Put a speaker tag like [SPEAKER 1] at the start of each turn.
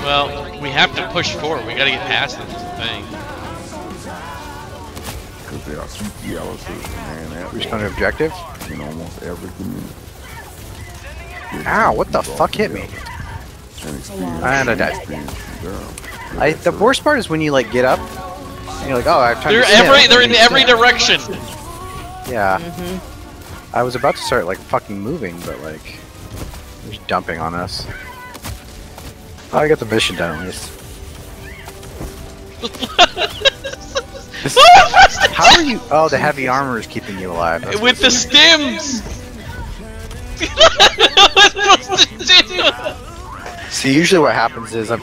[SPEAKER 1] Well, we have to push forward. We gotta get past them. Is the thing.
[SPEAKER 2] Because they are super yellows, man.
[SPEAKER 3] We're just going to objective?
[SPEAKER 2] In almost every community.
[SPEAKER 3] Ow, what the fuck hit me? And I died. The worst part is when you like get up, and you're like, oh, I have time to sit.
[SPEAKER 1] They're in every direction.
[SPEAKER 3] Yeah. I was about to start like fucking moving, but like, they're just dumping on us. Oh, I got the mission done at least. How are you? Oh, the heavy armor is keeping you alive. That's
[SPEAKER 1] with the stims.
[SPEAKER 3] See, usually what happens is I'm